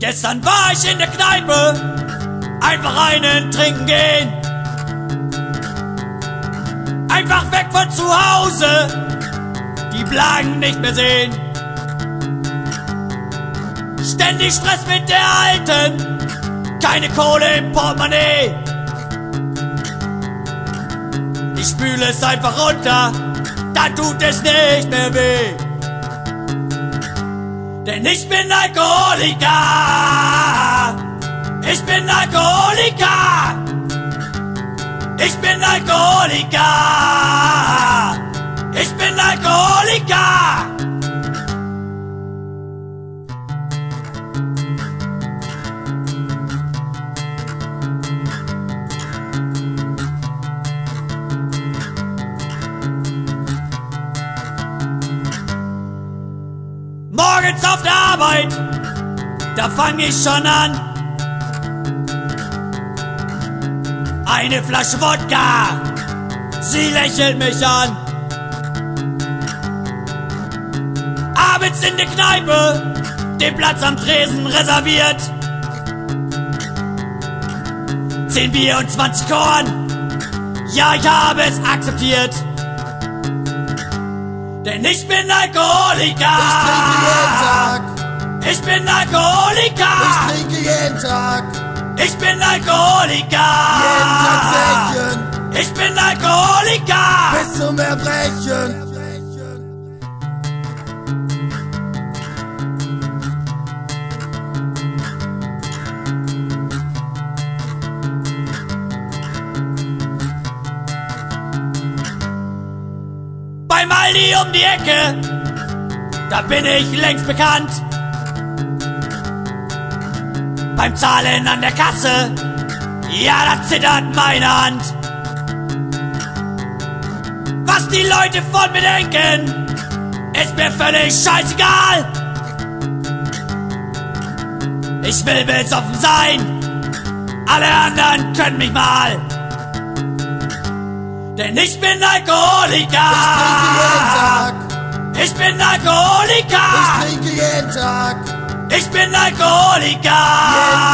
Gestern war ich in der Kneipe, einfach einen trinken gehen. Einfach weg von zu Hause, die Plagen nicht mehr sehen. Ständig Stress mit der Alten, keine Kohle im Portemonnaie. Ich spüle es einfach runter, dann tut es nicht mehr weh. Denn ich bin Alkoholiker, ich bin Alkoholiker, ich bin Alkoholiker, ich bin Alkoholiker. Morgens auf der Arbeit, da fang ich schon an. Eine Flasche Wodka, sie lächelt mich an. Abends in der Kneipe, den Platz am Tresen reserviert. 10 Bier und 20 Korn, ja, ich habe es akzeptiert. Denn ich bin Alkoholiker. Ich trinke jeden Tag. Ich bin Alkoholiker. Ich trinke jeden Tag. Ich bin Alkoholiker. Jeden Tag Säckchen. Ich bin Alkoholiker. Bis zum Erbrechen. Beim Aldi um die Ecke, da bin ich längst bekannt. Beim Zahlen an der Kasse, ja, da zittert meine Hand. Was die Leute von mir denken, ist mir völlig scheißegal. Ich will besoffen sein, alle anderen können mich mal. Denn ich bin Alkoholiker. Ich trinke jeden Tag. Ich bin Alkoholiker. Ich trinke jeden Tag. Ich bin Alkoholiker. Jeden